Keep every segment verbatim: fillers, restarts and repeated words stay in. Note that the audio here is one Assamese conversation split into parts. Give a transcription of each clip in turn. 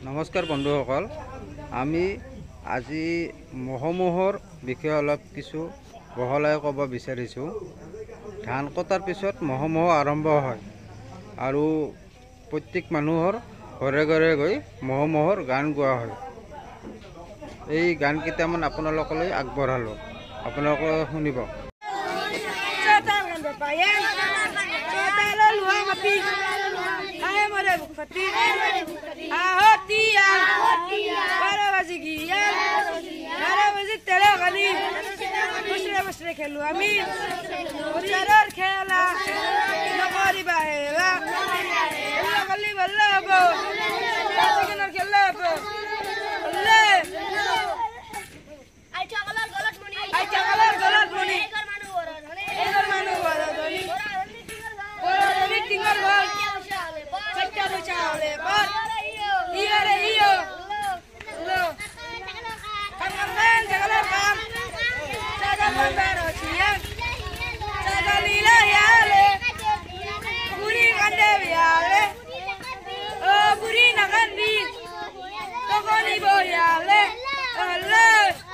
নমস্কাৰ বন্ধুসকল, আমি আজি মহমহৰ বিষয়ে অলপ কিছু বহলাই ক'ব বিচাৰিছোঁ। ধান কটাৰ পিছত মহমহ আৰম্ভ হয় আৰু প্ৰত্যেক মানুহৰ ঘৰে ঘৰে গৈ মহমহৰ গান গোৱা হয়। এই গান কেইটামান আপোনালোকলৈ আগবঢ়ালোঁ, আপোনালোকে শুনিব। খেলো আমি বজাৰৰ খেলা নকৰিবা হেলা কালি ভাল হ'ব খেলা হ'ব আইটা কালাৰ গলত মনি আইটা কালাৰ গলত মনি এইৰ মানুহ এইৰ মানুহ ধনী ধনী টিঙৰ ঘৰ চাইটা পইচা হলে পর ইয়া রে ইয়া লো কাম কাম জাগালার কাম জাগা বন্ধ রছিয়া জাগা লীলা ইয়ালে বুড়ি কান্দে বিয়ালে ও বুড়ি না কান্দি তখনই বয়ালে Allah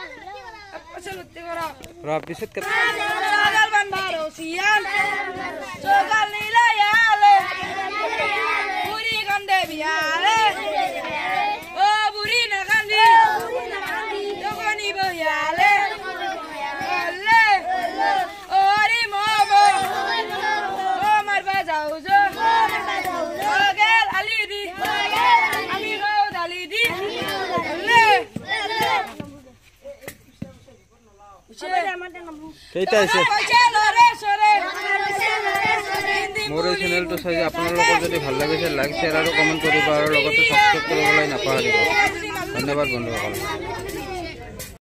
Rapisit ket. Sagal bandaro sian. Sagal nila yale. Buri kande biale. Oh buri na kandi. Dokoni boyale. Alle. Oh ri mobo. Oh marba jauzo. Sagal ali di. Ami go dali di. Alle. কেইটা আছে মোৰ এই চেনেলটো চাই আপোনালোকৰ যদি ভাল লাগিছে লাইক শ্বেয়াৰ আৰু কমেণ্ট কৰিব আৰু লগতে সাবস্ক্ৰাইব কৰিবলৈ নাপাহৰিব। ধন্যবাদ বন্ধুসকল।